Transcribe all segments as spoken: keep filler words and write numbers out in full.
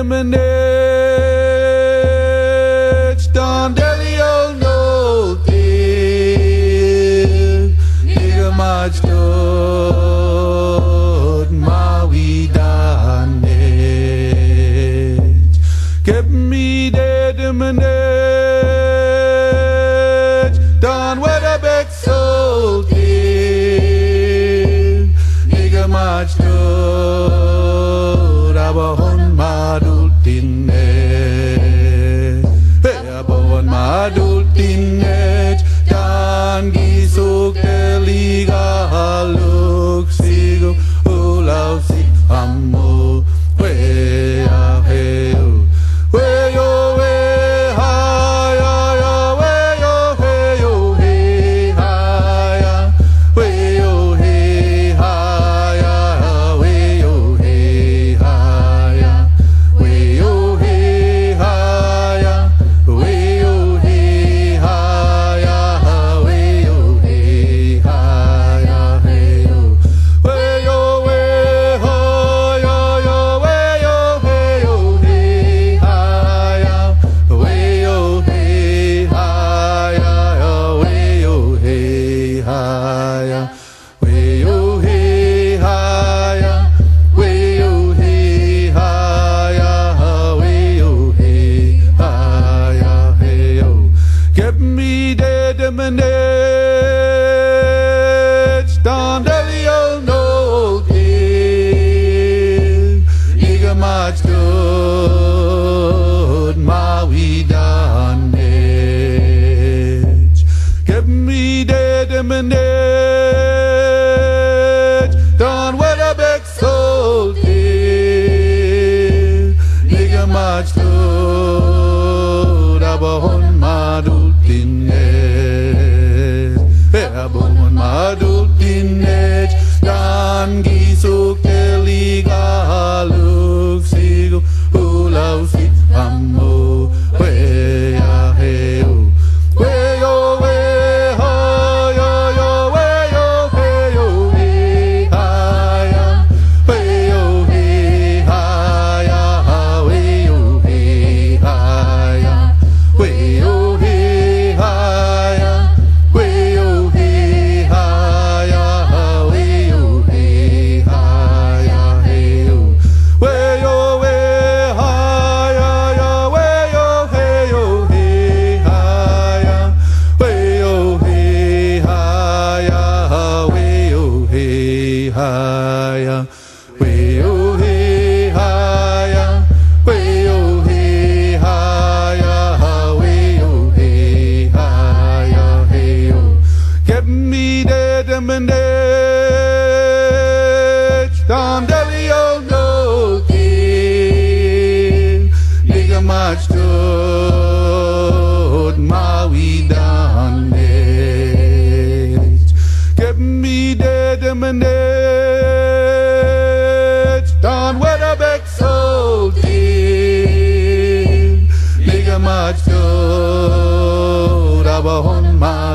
manage Don Delio no thing Nigga much good Ma we donate Get me dead manage Don what a big soul thing Nigga much good Abahon madultinet Hey abahon madultinet Dan gisuk teliga haluk sigu Ulau si amu We a heu We yo we ha ya ya We yo he yo he ha ya We yo he ha ya We yo he ha ya We yo he ha ya We yo he ha ya We yo he ha ya hey yo We yo we ha ya ya We yo he yo he ha ya We yo he ha ya We yo he ha ya We yo he ha ya We yo he ha ya We yo he ha ya hey yo Get me dead manage Don Delio no thing Nigga much good Ma we donate Get me dead manage Don what a big soul thing Nigga much good Abahon madultinet Hey abahon madultinet Dan gisuk teliga haluk sigu Ulau si amu We ya heu We yo we ha ya ya We yo he yo he ha ya We yo he ha ya We yo he ha ya We yo he ha ya We yo he ha ya We yo he ha ya hey yo We yo we ha ya ya We yo he yo he ha ya We yo he ha ya We yo he ha ya We yo he ha ya We yo he ha ya We yo he ha ya hey yo Get me dead manage Don Delio no thing Nigga much good Ma we donate Get me dead manage Don what a big soul thing Nigga much good Abahon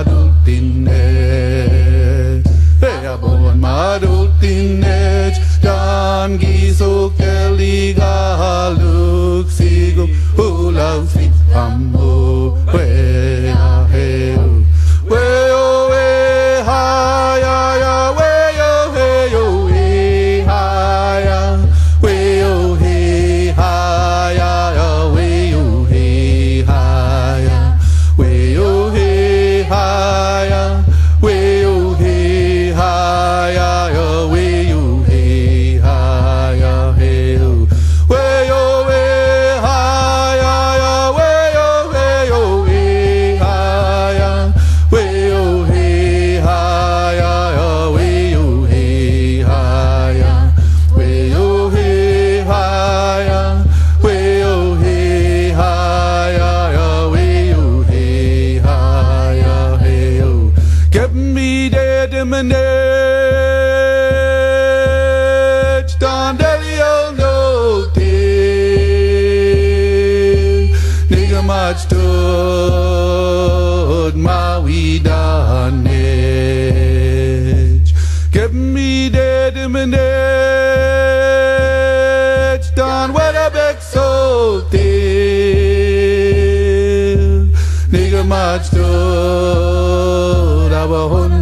madultinet Hey abahon madultinet Dan gisuk teliga haluk sigu Ulau si amu We a heu We yo we ha ya ya We yo he yo he ha ya We yo he ha ya We yo he ha ya We yo he ha ya We yo he ha ya We yo he ha ya hey yo We yo we ha ya ya We yo he yo he ha ya We yo he ha ya We yo he ha ya We yo he ha ya We yo he ha ya We yo he ha ya hey yo Get me dead manage Don Delio no thing Nigga much good Ma we donate Get me dead manage Don what a big soul much to abahon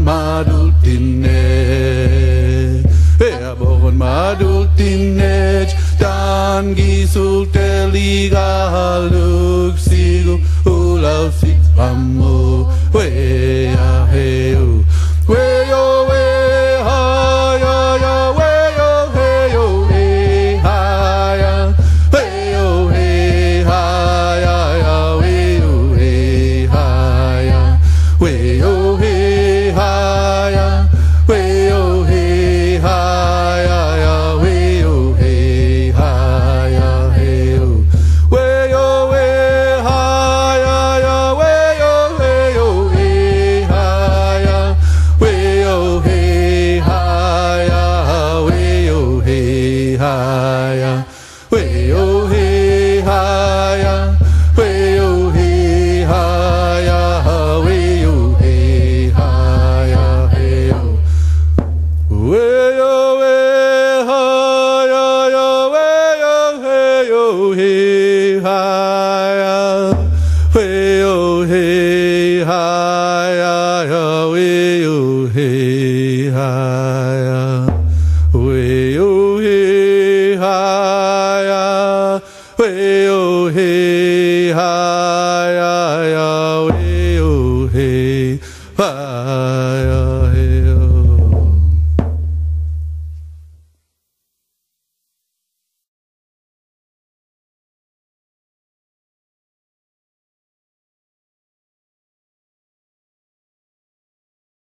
madultine hey abahon madultine dan gisul teliga haluk sigu ulau sit amo we ya he we yo we ha ya ya we yo he yo he ha ya we yo he ha ya ya we yo he ha ya we yo he ha ya we yo he ha ya ya we yo he ha ya he we yo we ha ya ya we yo he yo he ha ya we yo he ha ya we yo he ha ya we yo he ha ya we yo he ha ya we yo he ha ya he we yo we ha ya ya we yo he yo he ha ya we yo he ha ya ya we yo he ha ya we yo he ha ya we yo he